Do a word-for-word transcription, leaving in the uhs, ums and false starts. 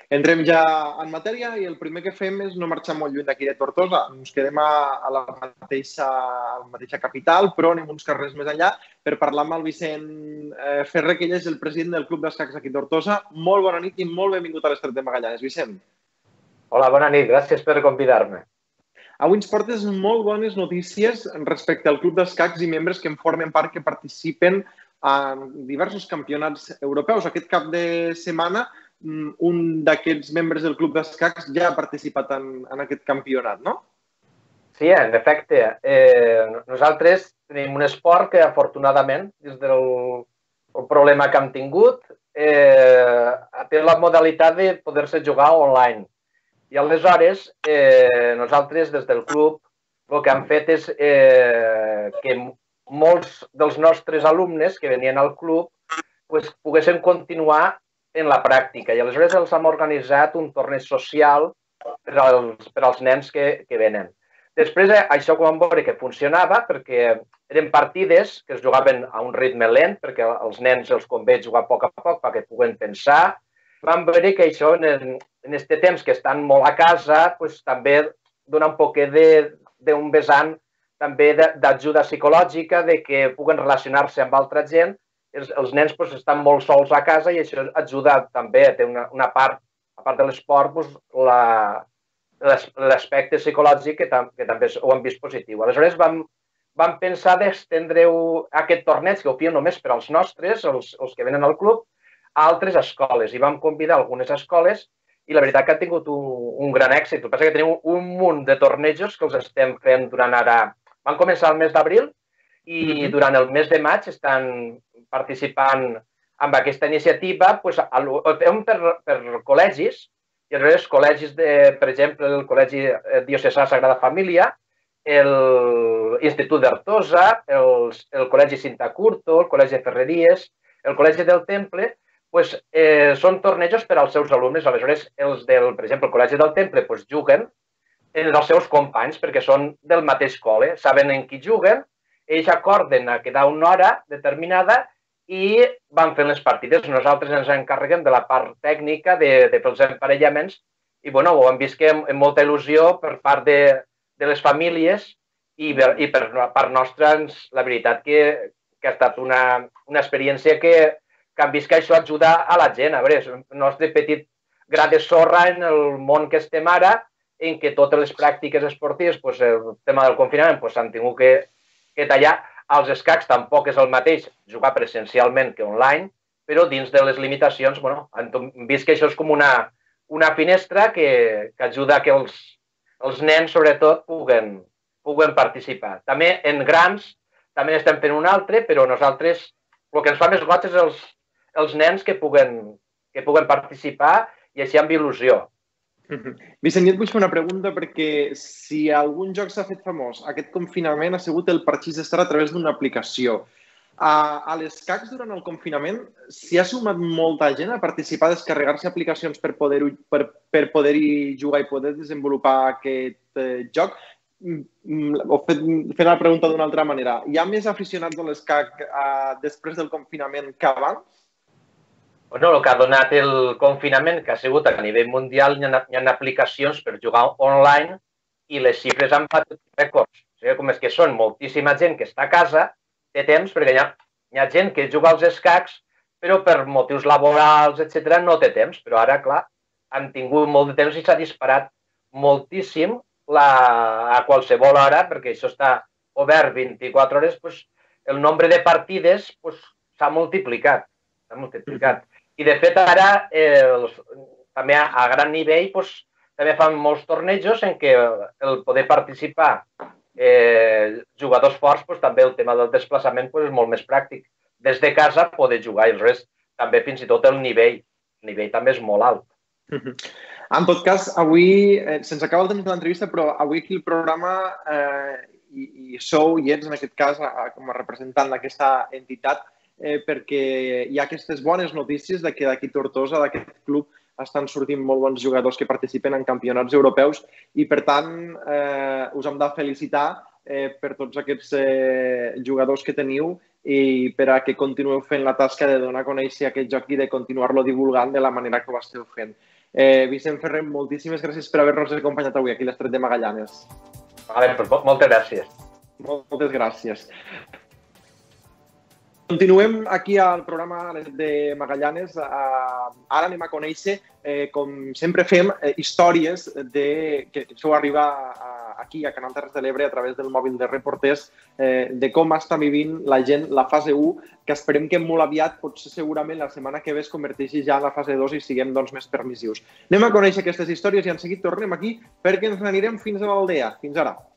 Entrem ja en matèria i el primer que fem és no marxar molt lluny d'aquí de Tortosa. Ens quedem a, a, la mateixa, a la mateixa capital, però anem uns carrers més enllà per parlar amb el Vicent eh, Ferrer, que ell és el president del Club d'Escacs aquí a Tortosa. Molt bona nit i molt benvingut a l'Estret de Magallanes, Vicent. Hola, bona nit. Gràcies per convidar-me. Avui ens portes molt bones notícies respecte al Club d'Escacs i membres que en formen part, que participen en diversos campionats europeus. Aquest cap de setmana un d'aquests membres del Club d'Escacs ja ha participat en, en aquest campionat, no? Sí, en efecte. Eh, nosaltres tenim un esport que, afortunadament, des del el problema que hem tingut, eh, té la modalitat de poder-se jugar online. I aleshores, eh, nosaltres, des del club, el que hem fet és eh, que molts dels nostres alumnes que venien al club pues, poguessin continuar en la pràctica. I aleshores els hem organitzat un torneig social per als, per als nens que, que venen. Després, això com vam veure que funcionava, perquè eren partides que es jugaven a un ritme lent, perquè els nens els convé jugar a poc a poc perquè puguen pensar. Vam veure que això, en aquest temps que estan molt a casa, pues, també dona un poquet d'un vessant també d'ajuda psicològica, de que puguen relacionar-se amb altra gent. Els, els nens pues, estan molt sols a casa i això ajuda també, té una, una part, a part de l'esport, pues, l'aspecte psicològic que, tam, que també ho hem vist positiu. Aleshores vam, vam pensar d'estendre aquest torneig, que ho fiem només per als nostres, els, els que venen al club, a altres escoles. I vam convidar algunes escoles i la veritat que ha tingut un, un gran èxit. El que passa és que tenim un munt de tornejos que els estem fent durant ara... Van començar el mes d'abril i mm-hmm. durant el mes de maig estan participant en aquesta iniciativa. Pues, ho fem per, per col·legis, i aleshores col·legis, de, per exemple, el Col·legi Diocesà Sagrada Família, l'Institut d'Artosa, el, el Col·legi Cinta Curto, el Col·legi de Ferreries, el Col·legi del Temple, pues, eh, són tornejos per als seus alumnes. Aleshores, els del, per exemple, el Col·legi del Temple pues, juguen entre els seus companys perquè són del mateix col·le, saben en qui juguen, ells acorden a quedar una hora determinada i van fent les partides. Nosaltres ens encarreguem de la part tècnica de, de fer els emparellaments i bueno, ho hem vist que amb, amb molta il·lusió per part de, de les famílies i, i per part nostra, la veritat que, que ha estat una, una experiència que que han vist que això ajuda a la gent. A veure, és el nostre petit gra de sorra en el món que estem ara, en què totes les pràctiques esportives, pues, el tema del confinament, pues, s'han tingut que, que tallar. Als escacs tampoc és el mateix jugar presencialment que online, però dins de les limitacions, bueno, han vist que això és com una, una finestra que, que ajuda a que els, els nens, sobretot, puguen, puguen participar. També en grans, també estem fent un altre, però nosaltres, el que ens fa més goig és els els nens que puguen, que puguen participar i així amb il·lusió. Mm-hmm. Vicent, jo et vull fer una pregunta perquè si algun joc s'ha fet famós, aquest confinament ha sigut el parxís d'estar a través d'una aplicació. A, a l'Escacs, durant el confinament, s'hi ha sumat molta gent a participar, a descarregar-se aplicacions per poder-hi per, per poder jugar i poder desenvolupar aquest eh, joc. O fet, fent la pregunta d'una altra manera, hi ha més aficionats a l'Escac eh, després del confinament que abans? Bueno, el que ha donat el confinament, que ha sigut a nivell mundial, hi ha, hi ha aplicacions per jugar online i les xifres han batut rècords. O sigui, com és que són moltíssima gent que està a casa, té temps, perquè hi ha, hi ha gent que juga als escacs, però per motius laborals, etcètera, no té temps. Però ara, clar, han tingut molt de temps i s'ha disparat moltíssim la, a qualsevol hora, perquè això està obert vint-i-quatre hores, doncs, el nombre de partides doncs, s'ha multiplicat. S'ha multiplicat. I, de fet, ara, eh, els, també a, a gran nivell, doncs, també fan molts tornejos en què el poder participar eh, jugadors forts, doncs, també el tema del desplaçament doncs, és molt més pràctic. Des de casa poder jugar i res, també fins i tot el nivell. El nivell també és molt alt. En tot cas, avui, eh, se'ns acaba el temps de l'entrevista, però avui aquí el programa eh, i, i sou i ets, en aquest cas, a, com a representant d'aquesta entitat, Eh, perquè hi ha aquestes bones notícies de que d'aquí Tortosa, d'aquest club, estan sortint molt bons jugadors que participen en campionats europeus i, per tant, eh, us hem de felicitar eh, per tots aquests eh, jugadors que teniu i per a que continueu fent la tasca de donar a conèixer aquest joc i de continuar-lo divulgant de la manera que ho esteu fent. Eh, Vicent Ferrer, moltíssimes gràcies per haver-nos acompanyat avui aquí a l'Estret de Magallanes. Vale, pues, moltes gràcies. Moltes gràcies. Continuem aquí al programa de Magallanes. Ara anem a conèixer, com sempre fem, històries que això arriba aquí a Canal Terres de l'Ebre a través del mòbil de reporters de com està vivint la gent la fase u, que esperem que molt aviat, potser segurament la setmana que ve es converteixi ja en la fase dos i siguem més permissius. Anem a conèixer aquestes històries i en seguit tornem aquí perquè ens n'anirem fins a l'Aldea. Fins ara.